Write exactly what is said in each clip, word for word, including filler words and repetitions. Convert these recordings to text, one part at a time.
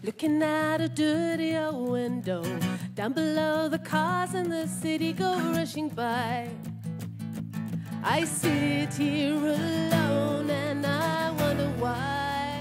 looking out a dirty old window. Down below, the cars in the city go rushing by. I sit here alone and I wonder why.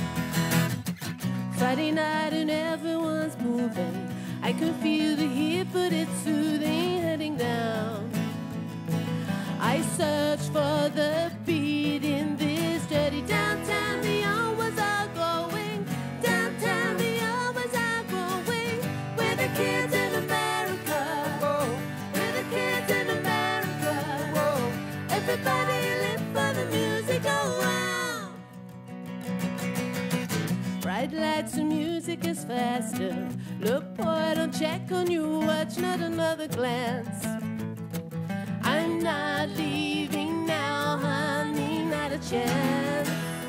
Friday night and everyone's moving. I can feel the heat, but it's soothing, heading down. I search for the beat in this dirty downtown. The hours are going downtown. The hours are going. We're the kids in America. Whoa. We're the kids in America. Whoa. Everybody live for the music. Oh wow. Bright lights and music is faster. Look, boy, don't check on your watch, not another glance. I'm not leaving now, honey, not a chance.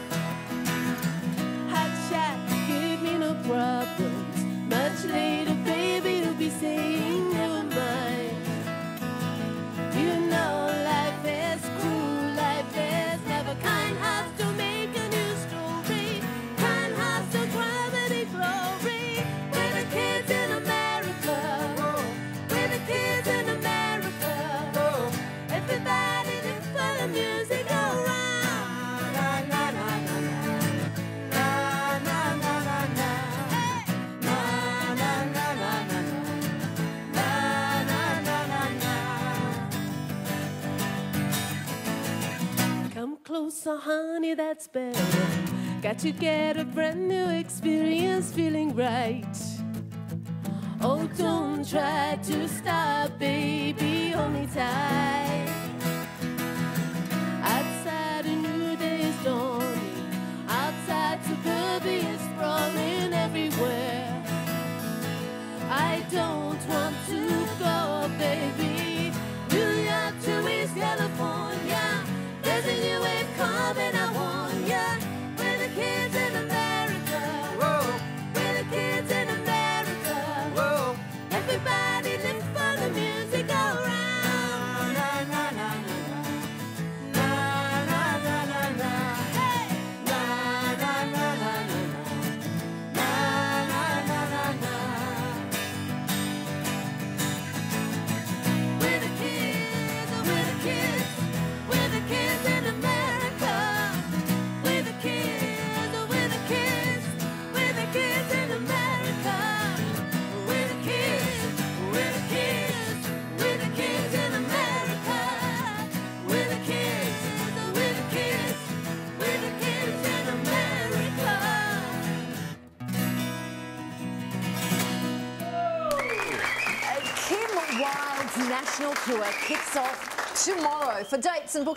Hot shot, give me no problems. Much later, baby, you'll be saying never mind. You know life is cruel, life is never kind. Hearts to make a new story, kind hearts to cry when they glory. We're the kids in America. Whoa. We're the kids in America. Whoa. Everybody live for the music around. La la la la la. La la la la la. Hey. La la la la la. La la la la la. Come closer, honey, that's better. Got to get a brand new experience, feeling right. Oh, don't try to stop, baby, hold me tight. Outside a new day is dawning. Outside suburbia is sprawling everywhere. I don't want to go, baby. New York to East California. There's a new wave coming, I warn ya. We're the kids in America. Whoa. We're the kids in America. Whoa. Everybody live for the music around. La la la la la. La la la la la. Hey. La la la la la. La la la la la. We're the kids, we're the kids, we're the kids in America. We're the kids, we're the kids, we're the kids in America. We're the kids, we're the kids, we're the kids in America. We're the kids, we're the kids, we're the kids in America. Kim Wilde's national tour kicks off tomorrow. For dates and bookings.